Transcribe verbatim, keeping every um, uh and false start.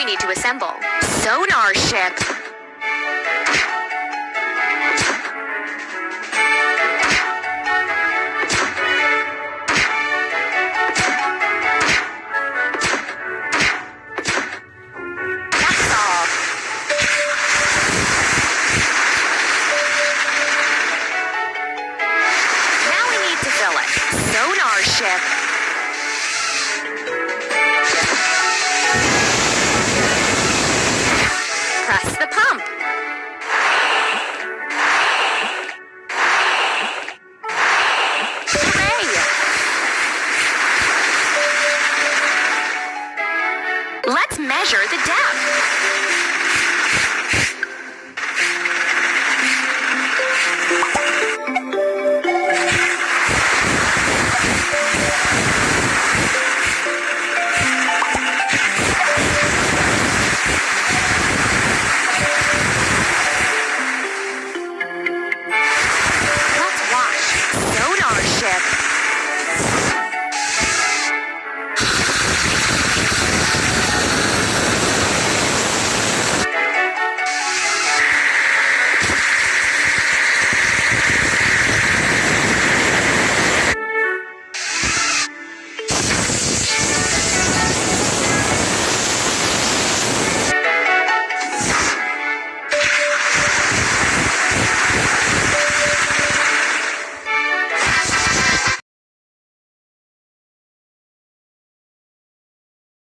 we need to assemble. Sonar ship. That's all. Now we need to fill it. Sonar ship. Press the pump. Hooray! Let's measure the depth.